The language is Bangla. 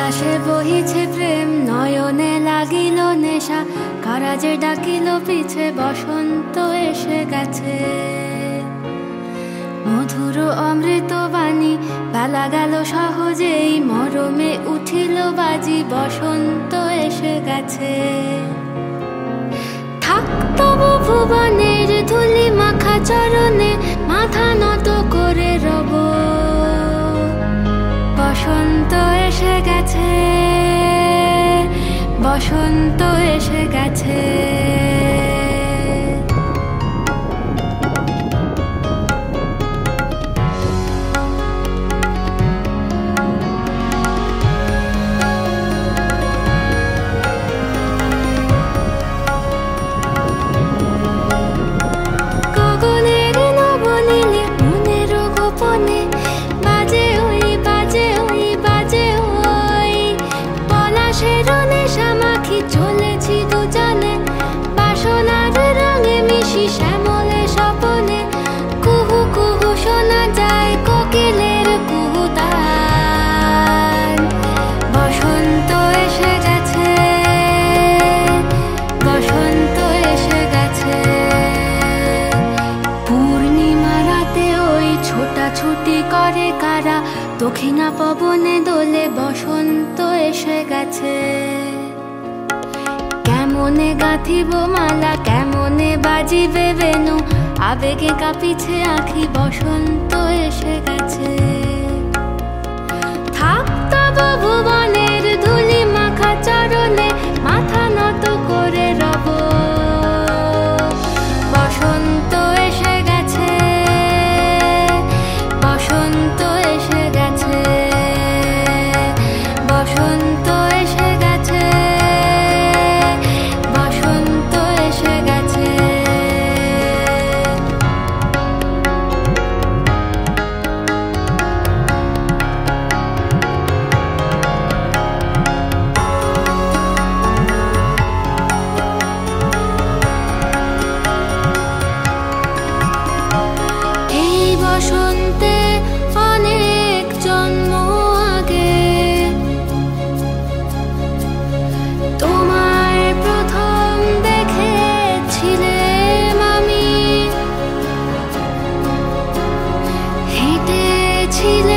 আকাশে বহিছে প্রেম, নয়নে লাগিল নেশা, কারাজে ডাকিল পিছে, বসন্ত এসে গেছে। মধুর অমৃত বাণী, বেলা গেল সহজেই, মরমে উঠিল বাজি, বসন্ত এসে গেছে। থাক তবু ভুবনের ধুলি মাখা চরণে, মাথা নত করে রব। বসন্ত এসে গেছে, বসন্ত এসে গেছে। গগনের নবনীলে মনের গোপনে, বাজে ওই বাজে ওই বাজে ওই, পলাশের নেশা মাখি চলেছি দুজনে, বাসনার রঙে মিশি শ্যামলে স্বপনে। কুহু কুহু শোনা যায় কোকিলের কুহুতান। বসন্ত এসে গেছে, বসন্ত এসে গেছে। পূর্ণিমা রাতে ওই ছোটাছুটি করে কারা, দক্ষিণা পবনে দোলে, বসন্ত এসে গেছে। কেমনে গাঁথিব মালা, কেমনে বাজিবে বেনু, আবেগে কাঁপিছে আঁখি, বসন্ত এসে গেছে। থাক তবু ভুবনের ধুলি মাখা চরণে, মাথা নত করে রব। বসন্ত এসে গেছে, বসন্ত এসে গেছে, বসন্ত এসে গেছে, বসন্ত এসে গেছে। এই বসন্তে অনেক জন্ম আগে, তোমায় প্রথম দেখেছিলাম আমি। হেঁটেছিলাম